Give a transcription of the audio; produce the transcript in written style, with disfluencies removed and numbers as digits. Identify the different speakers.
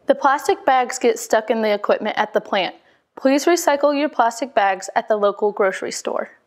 Speaker 1: The plastic bags get stuck in the equipment at the plant. Please recycle your plastic bags at the local grocery store.